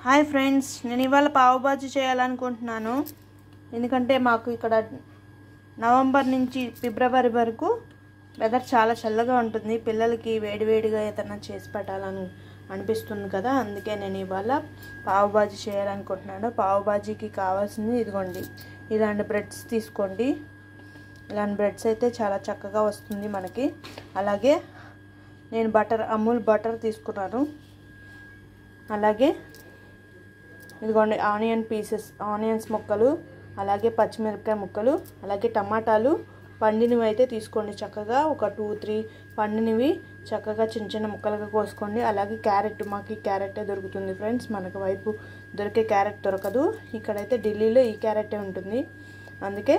Hi friends, నేను ఇవాళ పావు బాజీ చేయాలనుకుంటున్నాను. ఎందుకంటే మాకు ఇక్కడ నవంబర్ నుంచి ఫిబ్రవరి వరకు వెదర్ చాలా చల్లగా ఉంటుంది. పిల్లలకి వేడివేడిగా ఏదైనా చేసి పెట్టాలని అనిపిస్తుంది కదా, అందుకే నేను ఇవాళ పావు బాజీ చేయాలనుకుంటున్నాను. పావు బాజీకి కావాల్సింది ఇదిగోండి, ఇలాంటి బ్రెడ్స్ తీసుకోండి. ఇలాంటి బ్రెడ్స్ అయితే చాలా చక్కగా వస్తుంది మనకి. అలాగే నేను అమూల్ బటర్ తీసుకున్నాను. అలాగే ఇదిగోండి ఆనియన్స్ ముక్కలు, అలాగే పచ్చిమిరపకాయ ముక్కలు, అలాగే టమాటాలు పండినవి అయితే తీసుకోండి. చక్కగా ఒక 2-3 పండినవి చక్కగా చిన్న చిన్న ముక్కలుగా కోసుకోండి. అలాగే క్యారెట్, మాకు ఈ క్యారెటే దొరుకుతుంది ఫ్రెండ్స్, మనకు వైపు దొరికే క్యారెట్ దొరకదు. ఇక్కడైతే ఢిల్లీలో ఈ క్యారెటే ఉంటుంది. అందుకే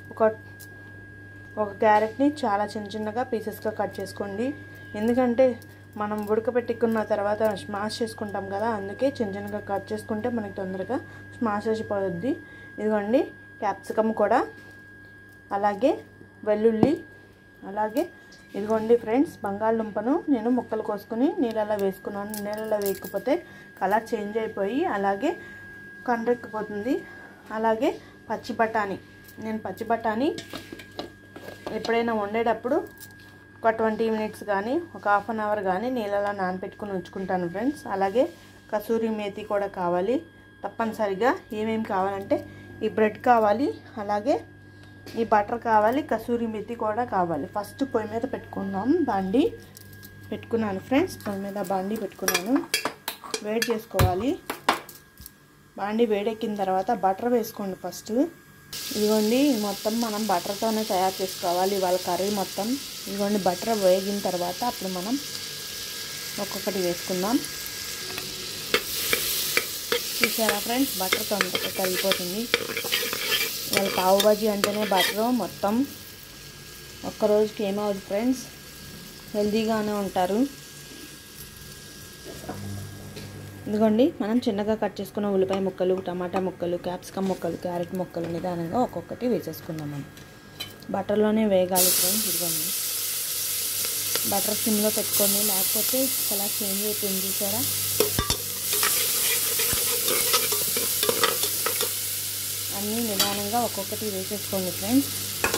ఒక క్యారెట్ని చాలా చిన్న చిన్నగా పీసెస్గా కట్ చేసుకోండి. ఎందుకంటే మనం ఉడకపెట్టుకున్న తర్వాత స్మాష్ చేసుకుంటాం కదా, అందుకే చిన్న చిన్నగా కట్ చేసుకుంటే మనకి తొందరగా స్మాష్ అయిపోతుంది. ఇదిగోండి క్యాప్సికమ్ కూడా, అలాగే వెల్లుల్లి, అలాగే ఇదిగోండి ఫ్రెండ్స్ బంగాళదుంపను నేను ముక్కలు కోసుకొని నీళ్ళలో వేసుకున్నాను. నీళ్ళలో వేయకపోతే కలర్ చేంజ్ అయిపోయి అలాగే కండ్రెక్కిపోతుంది. అలాగే పచ్చి బఠానీ ఎప్పుడైనా వండేటప్పుడు ఒక 20 మినిట్స్ కానీ ఒక హాఫ్ అన్ అవర్ కానీ నీళ్ళలో నానబెట్టుకుని ఉంచుకుంటాను ఫ్రెండ్స్. అలాగే కసూరి మేతి కూడా కావాలి తప్పనిసరిగా. ఏమేమి కావాలంటే ఈ బ్రెడ్ కావాలి, అలాగే ఈ బటర్ కావాలి, కసూరి మేతి కూడా కావాలి. ఫస్ట్ పొయ్యి మీద పెట్టుకున్నాను ఫ్రెండ్స్. పొయ్యి మీద బాండి పెట్టుకున్నాను, వేడి చేసుకోవాలి. బాండి వేడెక్కిన తర్వాత బటర్ వేసుకోండి ఫస్ట్. ఇదిగోండి మొత్తం మనం బటర్తోనే తయారు చేసుకోవాలి వాళ్ళ కర్రీ మొత్తం. ఇదిగోండి బటర్ వేగిన తర్వాత అప్పుడు మనం ఒక్కొక్కటి వేసుకుందాం. చూసారా ఫ్రెండ్స్, బటర్ తొందరగా కరిగిపోతుంది. వాళ్ళ పావు బాజీ అంటేనే బటరు మొత్తం. ఒక్కరోజుకి ఏమవుతుంది ఫ్రెండ్స్, హెల్తీగానే ఉంటారు. ఇదిగోండి మనం చిన్నగా కట్ చేసుకున్న ఉల్లిపాయ ముక్కలు, టమాటా ముక్కలు, క్యాప్సికమ్ ముక్కలు, క్యారెట్ ముక్కలు నిదానంగా ఒక్కొక్కటి వేసేసుకుందాం. మనం బటర్లోనే వేగాలి ఫ్రెండ్స్. ఇదిగోండి బటర్ సిమ్లో పెట్టుకోండి, లేకపోతే కలర్ చేంజ్ అయిపోయింది చూసారా. అన్నీ నిదానంగా ఒక్కొక్కటి వేసేసుకోండి ఫ్రెండ్స్.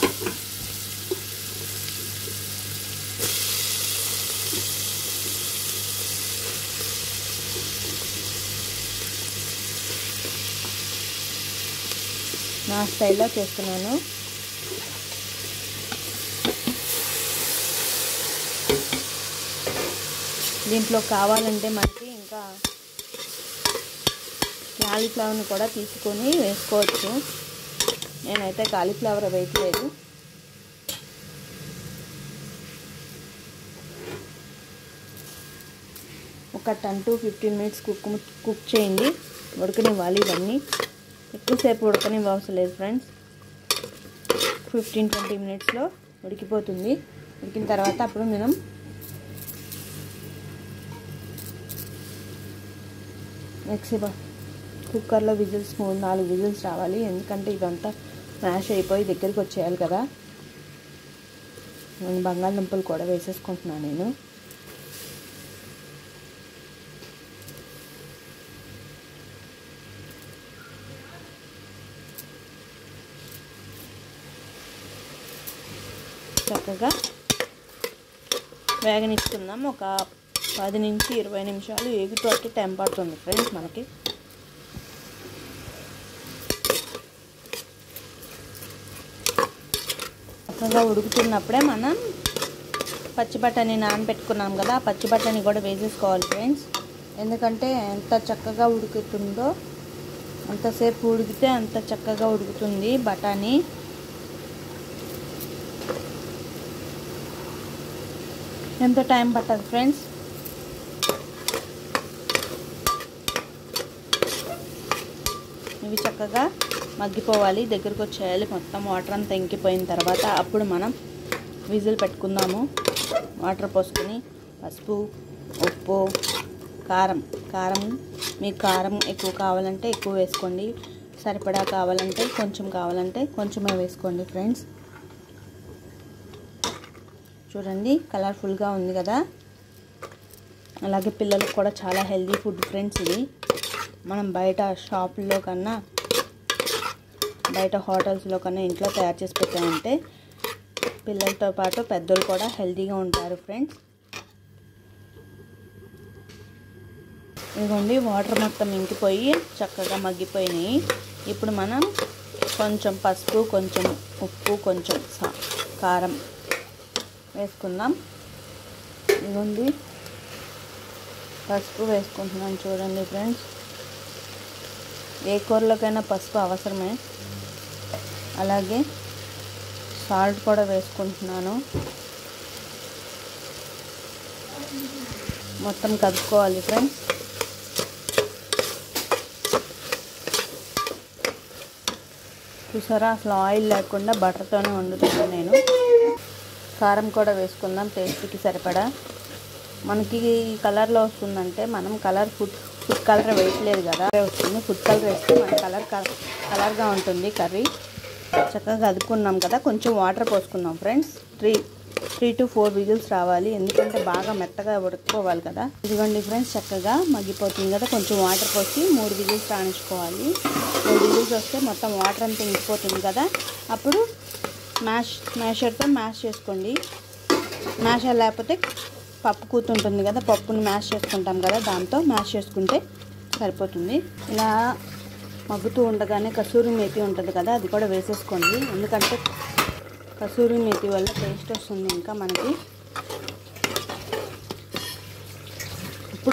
నా స్టైల్లో చేస్తున్నాను. దీంట్లో కావాలంటే మనకి ఇంకా కాలీఫ్లవర్ని కూడా తీసుకొని వేసుకోవచ్చు. నేనైతే కాలీఫ్లవర్ వేయట్లేదు. ఒక 10 to 15 మినిట్స్ కుక్ చేయండి, ఉడకనివ్వాలి. ఇవన్నీ ఎక్కువసేపు ఉడకనివ్వవసరం లేదు ఫ్రెండ్స్. 15-20 మినిట్స్లో ఉడికిపోతుంది. ఉడికిన తర్వాత అప్పుడు మనం కుక్కర్లో విజిల్స్ 3-4 విజిల్స్ రావాలి. ఎందుకంటే ఇదంతా మ్యాష్ అయిపోయి దగ్గరికి వచ్చేయాలి కదా. నేను బంగాళదుంపలు కూడా వేసేసుకుంటున్నాను. నేను చక్కగా వేగనిచ్చుకుందాం. ఒక 10 నుంచి 20 నిమిషాలు ఏగుతోటి టైం పడుతుంది ఫ్రెండ్స్ మనకి. చక్కగా ఉడుకుతున్నప్పుడే మనం పచ్చి బఠానీ నానబెట్టుకున్నాం కదా, ఆ పచ్చి బఠానీ కూడా వేసేసుకోవాలి ఫ్రెండ్స్. ఎందుకంటే ఎంత చక్కగా ఉడుకుతుందో, అంతసేపు ఉడికితే అంత చక్కగా ఉడుకుతుంది బఠానీ. ఎంతో టైం పట్టదు ఫ్రెండ్స్. ఇవి చక్కగా మగ్గిపోవాలి, దగ్గరకు వచ్చేయాలి. మొత్తం వాటర్ అంతా ఇంకిపోయిన తర్వాత అప్పుడు మనం విజిల్ పెట్టుకుందాము. వాటర్ పోసుకొని పసుపు, ఉప్పు, కారం మీకు కారం ఎక్కువ కావాలంటే ఎక్కువ వేసుకోండి, సరిపడా కావాలంటే కొంచెమే వేసుకోండి ఫ్రెండ్స్. చూడండి కలర్ఫుల్గా ఉంది కదా. అలాగే పిల్లలకు కూడా చాలా హెల్తీ ఫుడ్ ఫ్రెండ్స్ ఇది. మనం బయట షాపుల్లో కన్నా బయట హోటల్స్లో కన్నా ఇంట్లో తయారు చేసి పెట్టామంటే పిల్లలతో పాటు పెద్దలు కూడా హెల్తీగా ఉంటారు ఫ్రెండ్స్. ఇదిగోండి వాటర్ మొత్తం ఇంకిపోయి చక్కగా మగ్గిపోయినాయి. ఇప్పుడు మనం కొంచెం పసుపు, కొంచెం ఉప్పు, కొంచెం కారం వేసుకుందాం. ఇదిగోండి పసుపు వేసుకుంటున్నాను చూడండి ఫ్రెండ్స్. ఏ కూరలోకైనా పసుపు అవసరమే. అలాగే సాల్ట్ కూడా వేసుకుంటున్నాను. మొత్తం కలుపుకోవాలి ఫ్రెండ్స్. చూసారా అసలు ఆయిల్ లేకుండా బటర్తోనే వండుతున్నాను నేను. కారం కూడా వేసుకుందాం టేస్ట్కి సరిపడా. మనకి ఈ కలర్లో వస్తుందంటే మనం ఫుడ్ కలర్ వేయట్లేదు కదా, వస్తుంది. ఫుడ్ కలర్ వేస్తే మన కలర్గా ఉంటుంది కర్రీ. చక్కగా కలుపుకున్నాం కదా, కొంచెం వాటర్ పోసుకుందాం ఫ్రెండ్స్. 3 to 4 విజిల్స్ రావాలి, ఎందుకంటే బాగా మెత్తగా ఉడుకుకోవాలి కదా. ఇదిగోండి ఫ్రెండ్స్ చక్కగా మగ్గిపోతుంది కదా, కొంచెం వాటర్ పోసి 3 విజిల్స్ రాణించుకోవాలి. 3 విజిల్స్ వస్తే మొత్తం వాటర్ అంతా ఇంకిపోతుంది కదా. అప్పుడు మ్యాషర్తో మ్యాష్ చేసుకోండి. మ్యాషర్ లేకపోతే పప్పు కూతుంటుంది కదా, పప్పుని మ్యాష్ చేసుకుంటాం కదా, దాంతో మ్యాష్ చేసుకుంటే సరిపోతుంది. ఇలా మగ్గుతూ ఉండగానే కసూరి మేతి ఉంటుంది కదా, అది కూడా వేసేసుకోండి. ఎందుకంటే కసూరి మేతి వల్ల టేస్ట్ వస్తుంది ఇంకా మనకి. ఇప్పుడు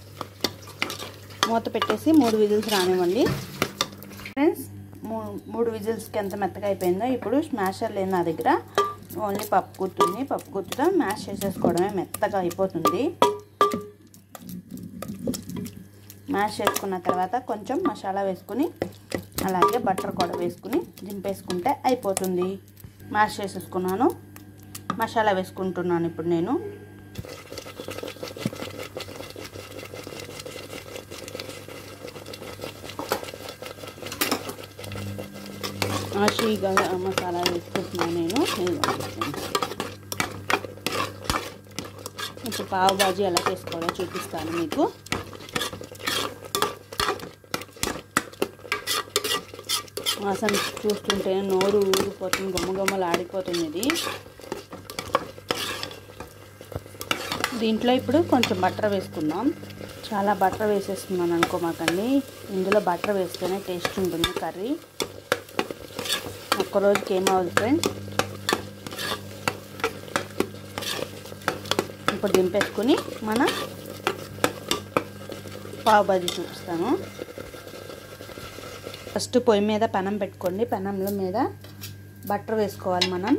మూత పెట్టేసి 3 విజిల్స్ రానివ్వండి ఫ్రెండ్స్. 3 విజిల్స్కి ఎంత మెత్తగా అయిపోయిందో. ఇప్పుడు స్మాషర్ లేదు నా దగ్గర, ఓన్లీ పప్పు గుత్తుంది. పప్పు గుత్తుతో మ్యాష్ చేసేసుకోవడమే, మెత్తగా అయిపోతుంది. మ్యాష్ చేసుకున్న తర్వాత కొంచెం మసాలా వేసుకుని అలాగే బటర్ కూడా వేసుకుని దింపేసుకుంటే అయిపోతుంది. మ్యాష్ చేసేసుకున్నాను, మసాలా వేసుకుంటున్నాను ఇప్పుడు నేను. ఆషిగా మసాలా వేసుకుంటున్నాను నేను. ఇప్పుడు పావు బాజీ ఎలా చేసుకోవాలో చూపిస్తాను మీకు. వాసన చూస్తుంటే నోరు ఊరిపోతుంది, గుమ్మగుమ్మలు ఆడిపోతుంది ఇది. దీంట్లో ఇప్పుడు కొంచెం బటర్ వేసుకుందాం. చాలా బటర్ వేసేస్తున్నాను అనుకోమాకండి, ఇందులో బటర్ వేస్తేనే టేస్ట్ ఉంటుంది కర్రీ. ఒక్కరోజుకి ఏమవుతుంది ఫ్రెండ్స్. ఇప్పుడు దింపేసుకుని మన పావు బాజీ చూపిస్తాను. ఫస్ట్ పొయ్యి మీద పెనం పెట్టుకోండి. పెనంలో మీద బటర్ వేసుకోవాలి మనం.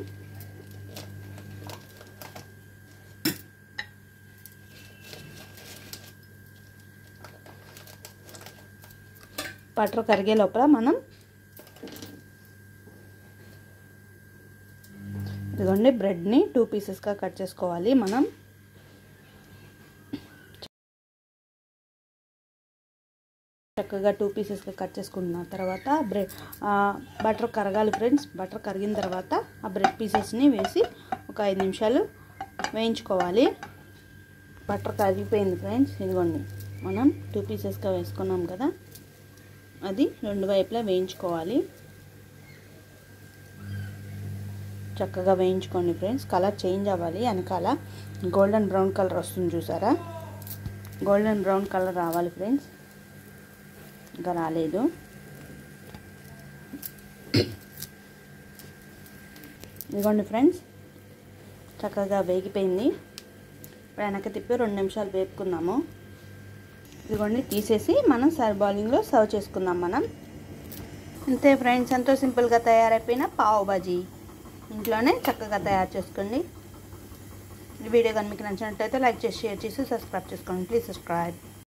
బటర్ కరిగే లోపల మనం ఇదిగోండి బ్రెడ్ని 2 పీసెస్గా కట్ చేసుకోవాలి మనం. చక్కగా 2 పీసెస్గా కట్ చేసుకున్న తర్వాత బటర్ కరగాలి ఫ్రెండ్స్. బటర్ కరిగిన తర్వాత ఆ బ్రెడ్ పీసెస్ని వేసి ఒక 5 నిమిషాలు వేయించుకోవాలి. బటర్ కరిగిపోయింది ఫ్రెండ్స్. ఇదిగోండి మనం 2 పీసెస్గా వేసుకున్నాం కదా, అది 2 వైపులా వేయించుకోవాలి. చక్కగా వేయించుకోండి ఫ్రెండ్స్. కలర్ చేంజ్ అవ్వాలి, వెనకాల గోల్డెన్ బ్రౌన్ కలర్ వస్తుంది చూసారా, గోల్డెన్ బ్రౌన్ కలర్ రావాలి ఫ్రెండ్స్. ఇంకా రాలేదు. ఇదిగోండి ఫ్రెండ్స్ చక్కగా వేగిపోయింది. ఇప్పుడు వెనక్కి తిప్పి 2 నిమిషాలు వేపుకుందాము. ఇదిగోండి తీసేసి మనం బౌలింగ్లో సర్వ్ చేసుకుందాం మనం. అంతే ఫ్రెండ్స్, ఎంతో సింపుల్గా తయారైపోయిన పావ్ బాజీ ఇంట్లోనే చక్కగా తయారు చేసుకోండి. ఈ వీడియో కానీ మీకు నచ్చినట్లయితే లైక్ చేసి, షేర్ చేసి, సబ్స్క్రైబ్ చేసుకోండి. Please subscribe.